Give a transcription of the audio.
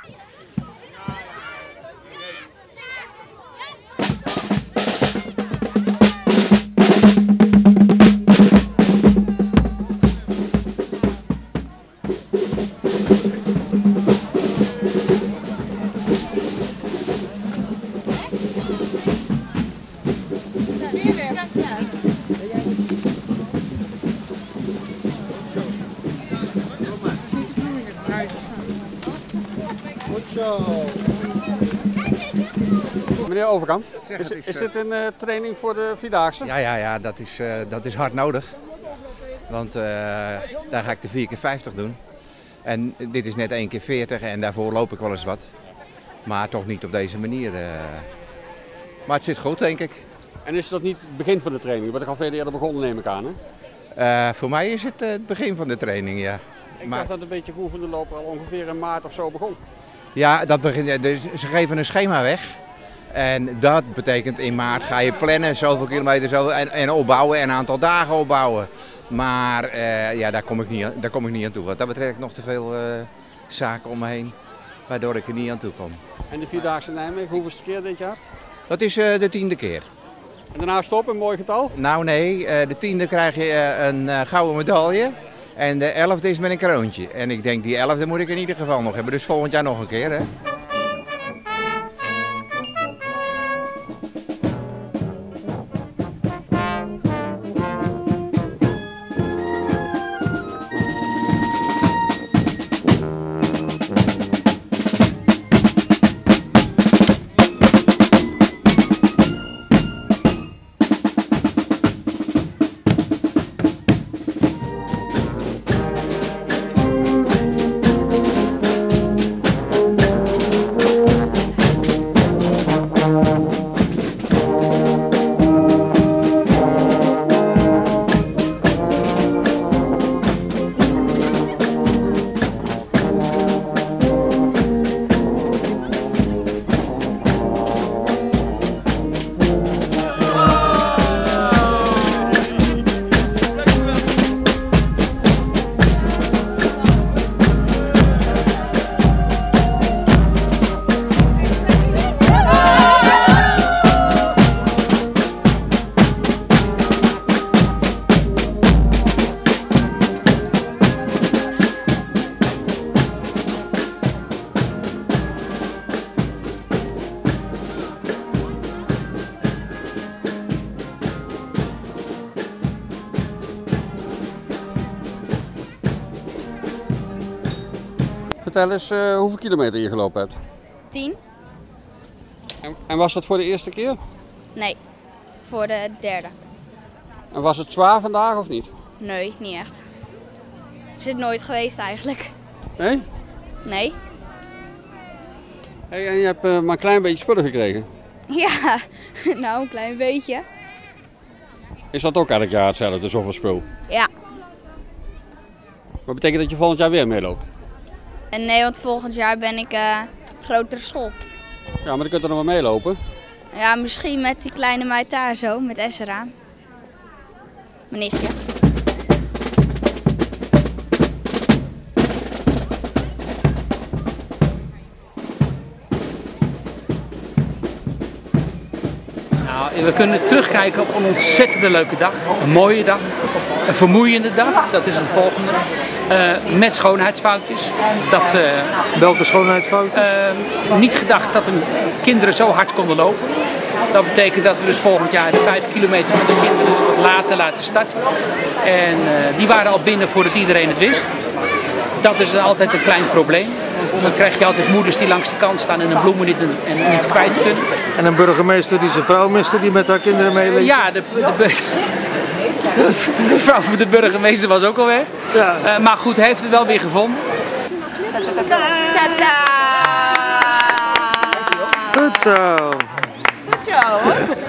Meneer Overkamp, is dit een training voor de Vierdaagse? Ja, dat is hard nodig. Want daar ga ik de 4 keer 50 doen. En dit is net 1 keer 40 en daarvoor loop ik wel eens wat. Maar toch niet op deze manier. Maar het zit goed, denk ik. En is dat niet het begin van de training? Je bent er al veel eerder begonnen, neem ik aan, hè? Voor mij is het begin van de training, ja. Ik dacht dat een beetje geoefende lopen al ongeveer in maart of zo begon. Ja, dat begint, dus ze geven een schema weg. En dat betekent in maart ga je plannen, zoveel kilometer en opbouwen en een aantal dagen opbouwen. Maar ja, daar kom ik niet aan toe. Want daar betreft nog te veel zaken om me heen, waardoor ik er niet aan toe kom. En de Vierdaagse Nijmegen, hoeveelste keer dit jaar? Dat is de 10e keer. En daarna stop, een mooi getal? Nou nee, de 10e krijg je een gouden medaille. En de 11e is met een kroontje. En ik denk die 11e moet ik in ieder geval nog hebben. Dus volgend jaar nog een keer, hè. Vertel eens hoeveel kilometer je gelopen hebt. 10. En was dat voor de eerste keer? Nee, voor de derde. En was het zwaar vandaag of niet? Nee, niet echt. Is het nooit geweest eigenlijk? Nee? Nee. Hey, en je hebt maar een klein beetje spullen gekregen. Ja, nou een klein beetje. Is dat ook elk jaar hetzelfde, zoveel spul? Ja. Wat betekent dat je volgend jaar weer meeloopt? En nee, want volgend jaar ben ik grotere school. Ja, maar dan kunt er nog wel meelopen. Ja, misschien met die kleine meid daar zo, met Esra. Mijn nichtje. Nou, we kunnen terugkijken op een ontzettende leuke dag, een mooie dag, een vermoeiende dag, dat is een volgende. Met schoonheidsfoutjes. Welke schoonheidsfoutjes? Niet gedacht dat kinderen zo hard konden lopen. Dat betekent dat we dus volgend jaar de 5 kilometer van de kinderen dus wat later laten starten. En die waren al binnen voordat iedereen het wist. Dat is altijd een klein probleem. Dan krijg je altijd moeders die langs de kant staan en de bloemen niet kwijt kunnen. En een burgemeester die zijn vrouw miste, die met haar kinderen meeleeft? Ja, de vrouw van de burgemeester was ook al weg. Ja. Maar goed, hij heeft het wel weer gevonden. Goed zo. Goed zo hoor.